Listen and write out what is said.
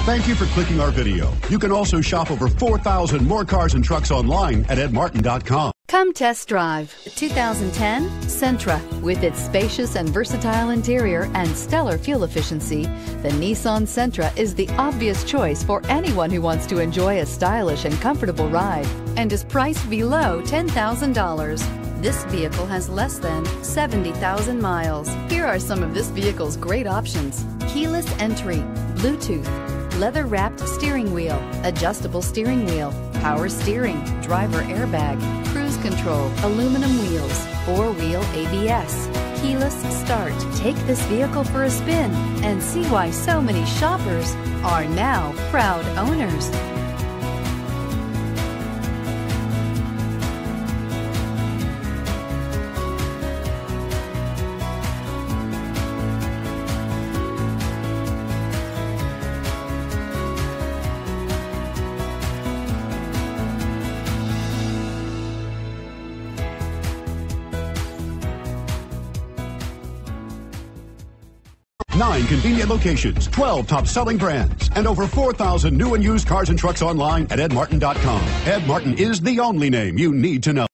Thank you for clicking our video. You can also shop over 4,000 more cars and trucks online at edmartin.com. Come test drive the 2010 Sentra. With its spacious and versatile interior and stellar fuel efficiency, the Nissan Sentra is the obvious choice for anyone who wants to enjoy a stylish and comfortable ride and is priced below $10,000. This vehicle has less than 70,000 miles. Here are some of this vehicle's great options: keyless entry, Bluetooth, leather-wrapped steering wheel, adjustable steering wheel, power steering, driver airbag, cruise control, aluminum wheels, four-wheel ABS, keyless start. Take this vehicle for a spin and see why so many shoppers are now proud owners. Nine convenient locations, 12 top-selling brands, and over 4,000 new and used cars and trucks online at edmartin.com. Ed Martin is the only name you need to know.